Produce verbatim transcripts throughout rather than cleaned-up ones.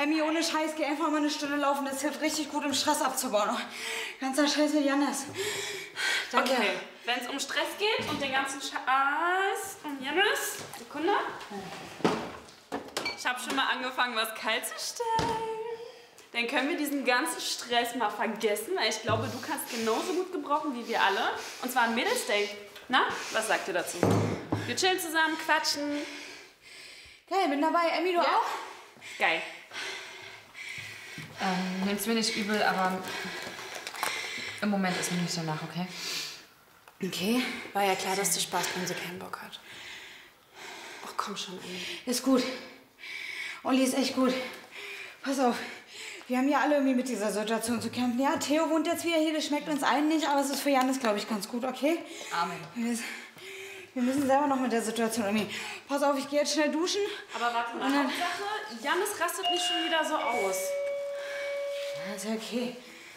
Emmy, ohne Scheiß, geh einfach mal eine Stunde laufen. Das hilft richtig gut, um Stress abzubauen. Oh, ganzer Scheiß mit Jannis. Danke. Okay, wenn es um Stress geht und den ganzen Scheiß um Jannis. Sekunde. Ich habe schon mal angefangen, was kalt zu stellen. Dann können wir diesen ganzen Stress mal vergessen, weil ich glaube, du kannst genauso gut gebrauchen wie wir alle. Und zwar ein Mädels Day. Na, was sagt ihr dazu? Wir chillen zusammen, quatschen. Geil, bin dabei. Emmy, du Ja. auch? Geil. Ähm, nimm's mir nicht übel, aber im Moment ist mir nicht danach, okay? Okay, war ja klar, dass die Spaßbremse keinen Bock hat. Ach komm schon, Emmy. Ist gut. Olli ist echt gut. Pass auf. Wir haben ja alle irgendwie mit dieser Situation zu kämpfen. Ja, Theo wohnt jetzt wieder hier, das schmeckt uns allen nicht, aber es ist für Jannis, glaube ich, ganz gut, okay? Amen. Wir müssen, wir müssen selber noch mit der Situation irgendwie. Pass auf, ich gehe jetzt schnell duschen. Aber warte mal, Hauptsache, Jannis rastet nicht schon wieder so aus. Ja, ist ja okay.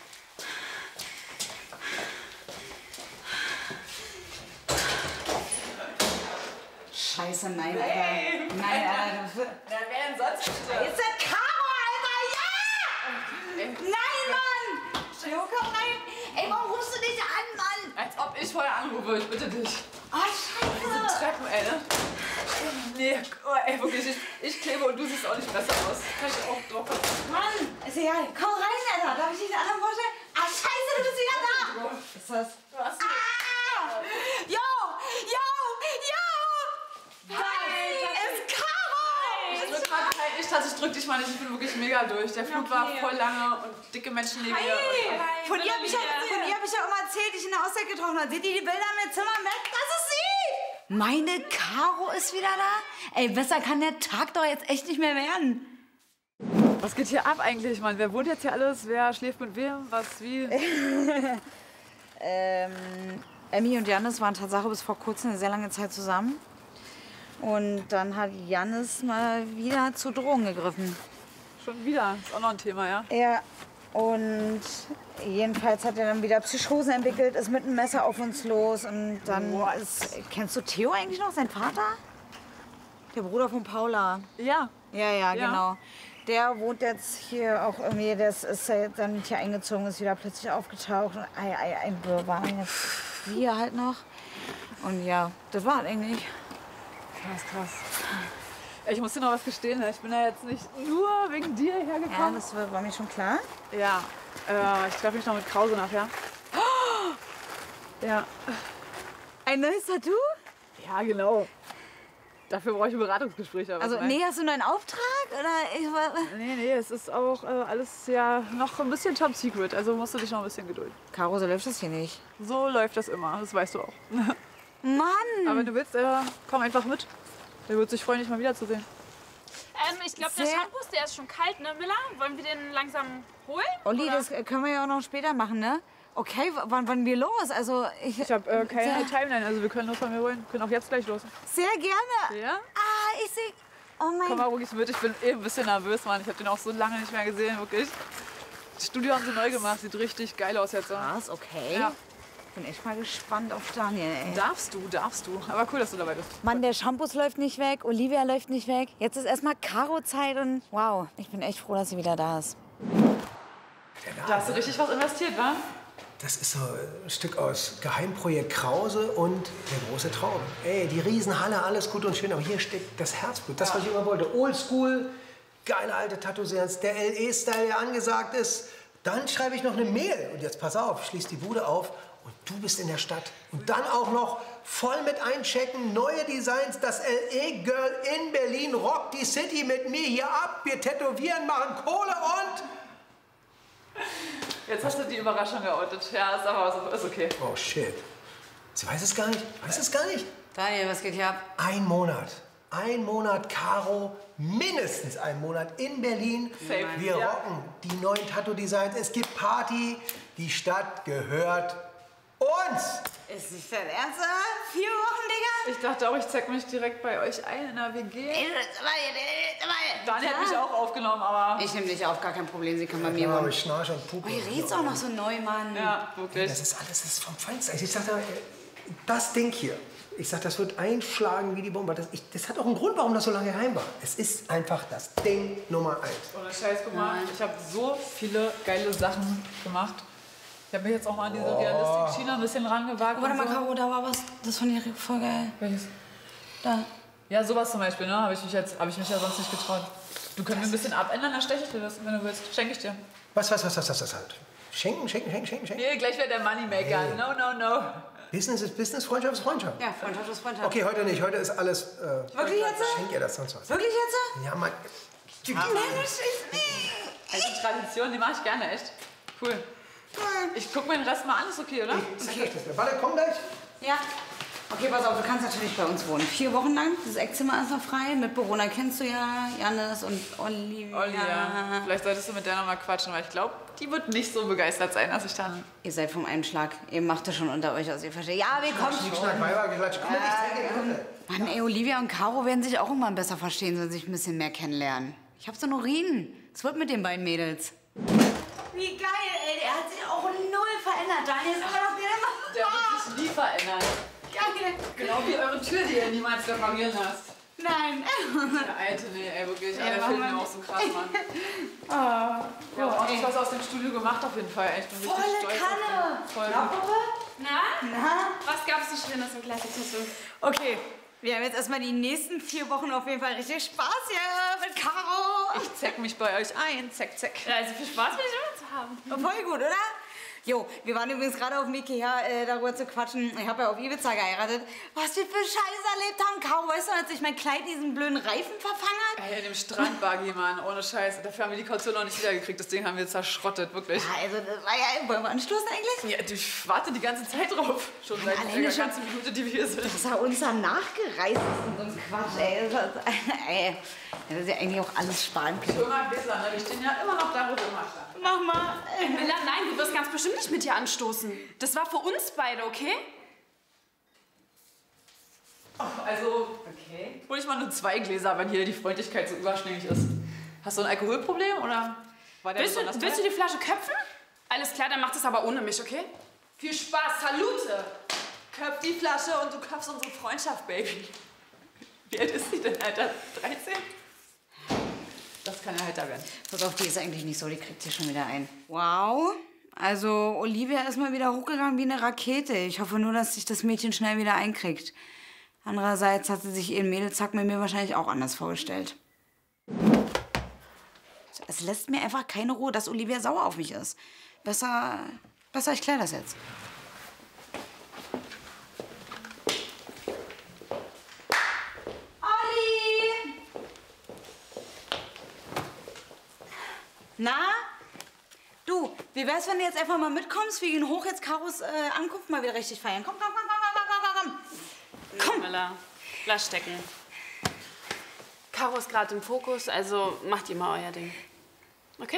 Scheiße, nein, Alter. Nein, Alter. Wer denn sonst? Ist das Caro, Alter? Ja! Nein, Mann! Theo, komm rein. Ey, warum rufst du dich an, Mann? Als ob ich vorher anrufe, ich bitte dich. Oh, Scheiße. Treppen, ey, ne? Nee, oh, ey, wirklich, ich, ich klebe und du siehst auch nicht besser aus. Kann ich auch drauf. Mann, ist egal. Komm rein, Alter. Darf ich dich den anderen vorstellen? Ah, Scheiße, du bist wieder da. Ist das? Du hast Ah! Yo! Yo! Yo! Hi! Ist Caro! Ich drück mal kein Ich tatsächlich, ich drück dich mal nicht, ich bin wirklich mega durch. Der Flug war voll lange und dicke Menschen neben mir. Hi. Von ihr habe ich, ja, von ihr hab ich ja immer erzählt, die ich in der Auszeit getroffen habe. Seht ihr die Bilder im Zimmer im Bett? Das ist sie! Meine Caro ist wieder da? Ey, besser kann der Tag doch jetzt echt nicht mehr werden. Was geht hier ab eigentlich, Mann? Wer wohnt jetzt hier alles? Wer schläft mit wem? Was, wie? ähm, Emmy und Jannis waren Tatsache bis vor kurzem eine sehr lange Zeit zusammen. Und dann hat Jannis mal wieder zu Drogen gegriffen. Schon wieder. Ist auch noch ein Thema, ja? Ja, und jedenfalls hat er dann wieder Psychosen entwickelt, ist mit einem Messer auf uns los. Und dann What? ist... Kennst du Theo eigentlich noch, sein Vater? Der Bruder von Paula. Ja. Ja, ja, Ja. genau. Der wohnt jetzt hier auch irgendwie, das ist ja jetzt dann hier eingezogen, ist wieder plötzlich aufgetaucht. Und ei, ei, ein Wirrwarr. Jetzt wir halt noch. Und ja, das war eigentlich. Krass, krass. Ich muss dir noch was gestehen, ne? Ich bin ja jetzt nicht nur wegen dir Ja, hergekommen. das war mir schon klar. Ja. Äh, ich treffe mich noch mit Krause nachher. Ja. Ein neues Tattoo? Ja, genau. Dafür brauche ich ein Beratungsgespräch. Aber Also, was nee, hast du einen neuen Auftrag? Oder ich war... Nee, nee, es ist auch äh, alles ja noch ein bisschen top secret. Also musst du dich noch ein bisschen gedulden. Caro, so läuft das hier nicht. So läuft das immer, das weißt du auch. Mann! Aber wenn du willst, äh, komm einfach mit. Der wird sich freuen, dich mal wiederzusehen. Ähm, ich glaube, der Sehr- Shampoo, der ist schon kalt, ne, Miller? Wollen wir den langsam holen? Olli, oder? das können wir ja auch noch später machen, ne? Okay, w- wann, wann wir los? Also, ich... Ich habe äh, keine Sehr- Timeline, also wir können los, wann wir wollen. Wir können auch jetzt gleich los. Sehr gerne. Ja? Ah, ich sehe... Oh mein Komm mal ruhig mit, ich bin eh ein bisschen nervös, Mann. Ich habe den auch so lange nicht mehr gesehen, wirklich. Das Studio haben sie neu gemacht, sieht richtig geil aus jetzt. So. Krass, okay. Ja. Bin echt mal gespannt auf Daniel, ey. Darfst du, darfst du. Aber cool, dass du dabei bist. Mann, der Shampoos läuft nicht weg, Olivia läuft nicht weg. Jetzt ist erstmal Karo-Zeit und wow, ich bin echt froh, dass sie wieder da ist. Da hast du richtig was investiert, wa? Das ist so ein Stück aus Geheimprojekt Krause und der große Traum. Ey, die Riesenhalle, alles gut und schön, aber hier steckt das Herzblut. Das, was ich immer wollte. Oldschool, geile alte Tattoo-Seance, der L E-Style, der angesagt ist. Dann schreibe ich noch eine Mail. Und jetzt pass auf, schließ die Bude auf und du bist in der Stadt. Und dann auch noch voll mit einchecken, neue Designs. Das L E-Girl in Berlin rockt die City mit mir hier ab. Wir tätowieren, machen Kohle und... Jetzt hast du die Überraschung geoutet. Ja, ist aber so, ist okay. Oh, shit. Sie weiß es gar nicht? Weiß es gar nicht? Daniel, was geht hier ab? Ein Monat. Ein Monat Caro, mindestens ein Monat in Berlin. Safe. Wir Ja. rocken die neuen Tattoo-Designs. Es gibt Party. Die Stadt gehört uns. Ist nicht dein Ernst, oder? Vier Wochen, Digga? Ich dachte auch, ich zeig mich direkt bei euch ein in der W G. Daniel hat mich auch aufgenommen, aber... Ich nehme dich auf, gar kein Problem, sie kann bei mir Ja, aber wohnen. ich schnarch und pupe. Oh, ihr redet's auch noch so neu, Mann. Ja, wirklich. Das ist alles das ist vom Feinsten. Ich dachte, äh, das Ding hier, ich sag, das wird einschlagen wie die Bombe. Das, ich, das hat auch einen Grund, warum das so lange geheim war. Es ist einfach das Ding Nummer eins. Ohne Scheiß, guck mal, ich habe so viele geile Sachen gemacht. Ich habe mich jetzt auch mal an diese Realistik-China ein bisschen rangewagt. Oh, warte mal, so. Caro, da war was. Das fand ich voll geil. Welches? Da. Ja, sowas zum Beispiel, ne? Habe ich, mich jetzt- hab ich mich ja sonst nicht getraut. Du könntest mir ein bisschen abändern, dann steche ich dir das, wenn du willst. Schenke ich dir. Was, was, was, was, was, was halt? Schenken, schenken, schenken, schenken, schenken? Nee, gleich wird der Moneymaker. Nee. No, no, no. Business ist Business, Freundschaft ist Freundschaft. Ja, Freundschaft ist Freundschaft. Okay, heute nicht. Heute ist alles. Äh, Wirklich jetzt? Schenk ihr das sonst was. Wirklich jetzt? Ja, Mann. Also Tradition, die mache ich gerne, echt. Cool. Ich guck mir den Rest mal an, ist okay, oder? Okay. Warte, komm gleich. Ja. Okay, pass auf, du kannst natürlich bei uns wohnen. Vier Wochen lang. Das Eckzimmer ist noch frei. Mitbewohner kennst du ja. Janis und Olivia. Olli, ja. Vielleicht solltest du mit der noch mal quatschen, weil ich glaube, die wird nicht so begeistert sein, dass ich dann... Ihr seid vom Einschlag. Ihr macht das schon unter euch aus. Ihr versteht. Ja, wir kommen Schnick, schon. schnack, Weiber, geklatsch. Komm, ich zeig dir die Hunde. Mann, ey, Olivia und Caro werden sich auch irgendwann besser verstehen, sollen sich ein bisschen mehr kennenlernen. Ich hab so noch Urin. Es wird mit den beiden Mädels. Wie geil, ey. Der hat sich auch null verändert. Daniel ist immer noch der Mann. Der wird sich nie verändern. Geil. Genau wie eure Tür, die ihr niemals reparieren lasst. Nein. Der Alte, nee, ey, wirklich. Ja, der mach fehlt mal. mir auch so krass, Mann. Wir haben ordentlich was aus dem Studio gemacht auf jeden Fall. Ich bin richtig Volle stolz Kanne. auf den. Voll gut. Klappere? Na? Na? Was gab's so Schönes im Classic Tattoo? Okay. Wir haben jetzt erstmal die nächsten vier Wochen auf jeden Fall richtig Spaß hier mit Caro. Ich zeck mich bei euch ein. Zack, zack. Ja, also viel Spaß will ich immer zu haben. Voll gut, oder? Jo, wir waren übrigens gerade auf dem Weg hierher, äh, darüber zu quatschen. Ich habe ja auf Ibiza geheiratet. Was wir für Scheiße erlebt haben, Caro. Weißt du, als ich mein Kleid in diesen blöden Reifen verfangen hat? Ey, in dem Strandbuggy, Mann. Ohne Scheiß. Dafür haben wir die Kaution noch nicht wiedergekriegt. Das Ding haben wir zerschrottet, wirklich. Ja, also, das war ja... Wollen wir anstoßen eigentlich? Ja, du, ich warte die ganze Zeit drauf. Schon seit alleine der schon- ganzen Minute, die wir hier sind. Dass er uns da nachgereist ist und so ein Quatsch, ey. Das, hat- ey. Das ist ja eigentlich auch alles sparen können. Immer Gläser, ne? Die stehen ja immer noch da, wo wir immer standen. Mach mal. Miller, nein, du wirst ganz bestimmt nicht mit dir anstoßen. Das war für uns beide, okay? Also, okay. Hol ich mal nur zwei Gläser, wenn hier die Freundlichkeit so überschwänglich ist. Hast du ein Alkoholproblem oder war der Willst du, besonders willst du teuer? die Flasche köpfen? Alles klar, dann mach das aber ohne mich, okay? Viel Spaß, Salute! Köpf die Flasche und du köpfst unsere Freundschaft, Baby. Wie alt ist sie denn, Alter? dreizehn? Das kann ja heiter werden. Pass auf, die ist eigentlich nicht so, die kriegt sie schon wieder ein. Wow. Also, Olivia ist mal wieder hochgegangen wie eine Rakete. Ich hoffe nur, dass sich das Mädchen schnell wieder einkriegt. Andererseits hat sie sich ihren Mädelzack mit mir wahrscheinlich auch anders vorgestellt. Es lässt mir einfach keine Ruhe, dass Olivia sauer auf mich ist. Besser, besser ich kläre das jetzt. Olli! Na? Du, wie wär's, wenn du jetzt einfach mal mitkommst? Wir gehen hoch, jetzt Karos äh, Ankunft mal wieder richtig feiern. Komm, komm, komm, komm, komm, komm, komm. Komm, Miller, lass stecken. Caro ist gerade im Fokus, also macht ihr mal euer Ding. Okay?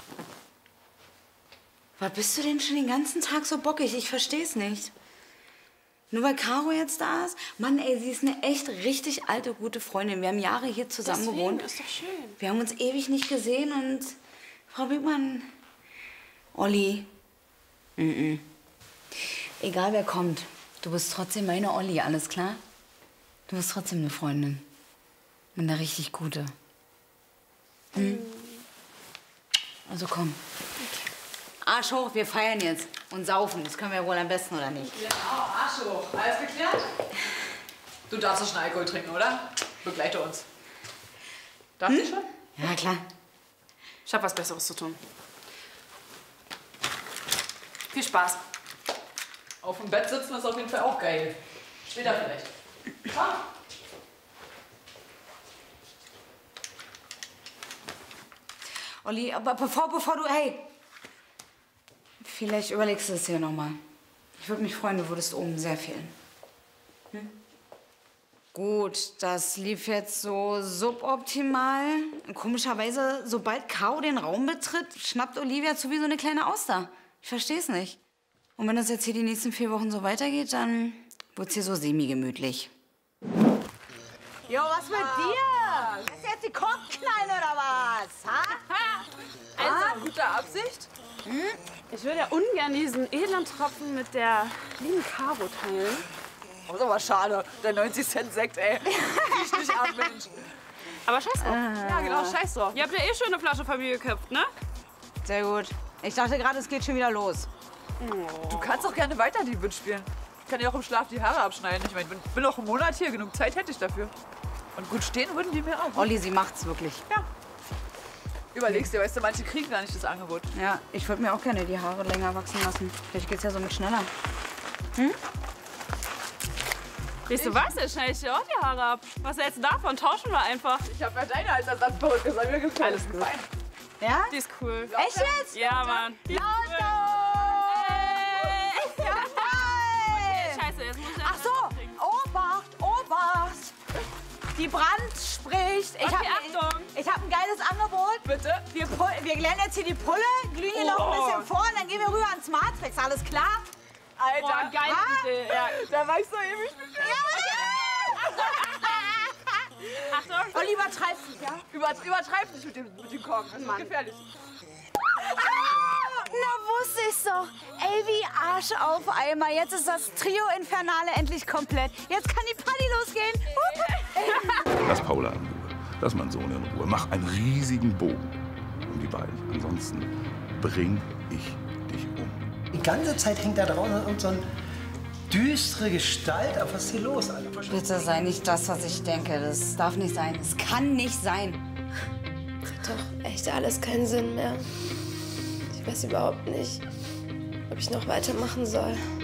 Was bist du denn schon den ganzen Tag so bockig? Ich versteh's nicht. Nur weil Caro jetzt da ist? Mann, ey, sie ist eine echt richtig alte, gute Freundin. Wir haben Jahre hier zusammen Deswegen, gewohnt. ist doch schön. Wir haben uns ewig nicht gesehen und... Frau Bügmann... Olli... Mm -mm. Egal wer kommt, du bist trotzdem meine Olli, alles klar? Du bist trotzdem eine Freundin. Und eine richtig gute. Hm? Also komm. Arsch hoch, wir feiern jetzt. Und saufen, das können wir wohl am besten, oder nicht? Genau, Arsch hoch. Alles geklärt? Du darfst doch schon Alkohol trinken, oder? Begleite uns. Darf Hm? ich schon? Ja, klar. Ich hab was Besseres zu tun. Viel Spaß. Auf dem Bett sitzen ist auf jeden Fall auch geil. Später vielleicht. Komm. Olli, aber bevor, bevor du, hey, vielleicht überlegst du es dir noch mal. Ich würde mich freuen, du würdest oben sehr fehlen. Hm? Gut, das lief jetzt so suboptimal. Komischerweise, sobald Caro den Raum betritt, schnappt Olivia zu wie so eine kleine Auster. Ich versteh's nicht. Und wenn das jetzt hier die nächsten vier Wochen so weitergeht, dann wird's hier so semi-gemütlich. Jo, was mit dir? Lässt du jetzt die Korken knallen oder was? Ha? Also, gute Absicht. Ich würde ja ungern diesen edlen Tropfen mit der lieben Caro teilen. Das ist aber schade. Der neunzig Cent Sekt, ey. Riech nicht ab, Mensch. Aber scheiß drauf. Ja, genau, scheiß drauf. Ihr habt ja eh schon eine Flasche von mir geköpft, ne? Sehr gut. Ich dachte gerade, es geht schon wieder los. Du kannst auch gerne weiter die Witz spielen. Ich kann dir auch im Schlaf die Haare abschneiden. Ich meine, ich bin noch einen Monat hier. Genug Zeit hätte ich dafür. Und gut stehen würden die mir auch. Olli, sie macht's wirklich. Ja. Überlegst dir, weißt du, manche kriegen gar nicht das Angebot. Ja, ich würde mir auch gerne die Haare länger wachsen lassen. Vielleicht geht's ja somit schneller. Weißt du was? Jetzt schneide ich dir auch die Haare ab. Was hältst du davon? Tauschen wir einfach. Ich habe ja deine als Ersatzperücke. Sei mir gefallen. Alles gut. Ja? Die ist cool. Echt jetzt? Ja, Mann. Die ist cool. Ja, geil! Scheiße, jetzt muss ich Ach so, Obacht, Obacht! Die Brand spricht. Ich Okay, hab, Achtung. Ich, ich habe ein geiles Angebot. Bitte? Wir, pu- wir lernen jetzt hier die Pulle, glühen hier noch ein bisschen vor und dann gehen wir rüber ans Matrix. Alles klar? Alter. Boah, geile Ah. Idee. Ja. Da war ich so ewig mit dir. Achtung. Olli, übertreib's nicht, ja? Über, übertreib nicht mit dem, mit dem Korken. Das ist gefährlich. Na, wusste ich's doch. Ey, wie Arsch auf Eimer. Jetzt ist das Trio Infernale endlich komplett. Jetzt kann die Party losgehen. Lass Paula in Ruhe. Lass meinen Sohn in Ruhe. Mach einen riesigen Bogen um die beiden. Ansonsten bring ich dich um. Die ganze Zeit hängt da draußen irgend so eine düstere Gestalt. Aber was ist hier los, Alter? Bitte sei nicht das, was ich denke. Das darf nicht sein. Es kann nicht sein. Hat doch echt alles keinen Sinn mehr. Ich weiß überhaupt nicht, ob ich noch weitermachen soll.